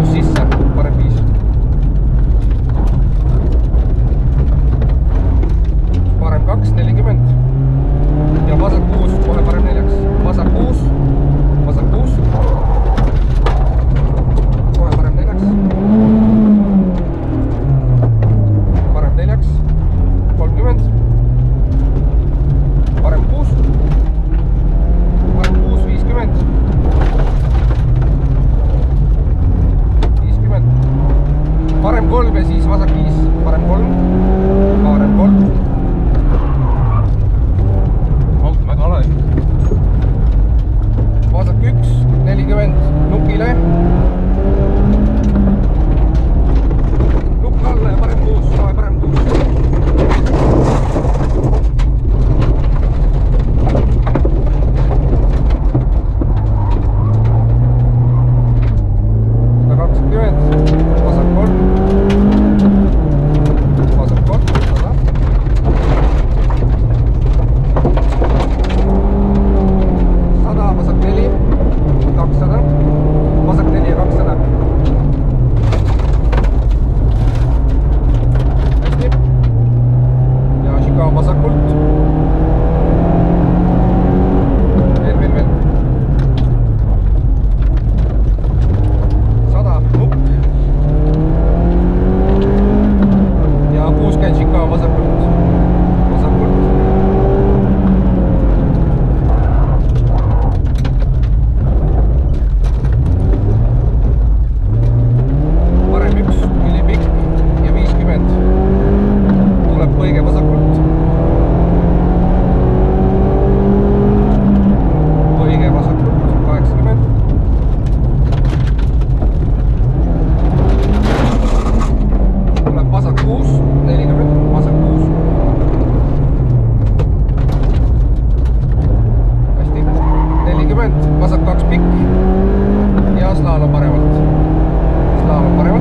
astus sisse, parem 5. Parem 2, 40. Ja vasak 6, kohe parem 4. Vasak 6, vasak 6. Kohe parem 4. Parem 4. 30. Parem 6. Parem 6, 50. 50. Parem 3 ja siis vasak 5. Parem 3. Parem 3. Auto väga alav. Vasak 1, 40. Nukile. Nukk alla ja parem 6. Kohe parem 6. Vasak 2 pikk ja slaalom paremalt. Slaalom paremalt.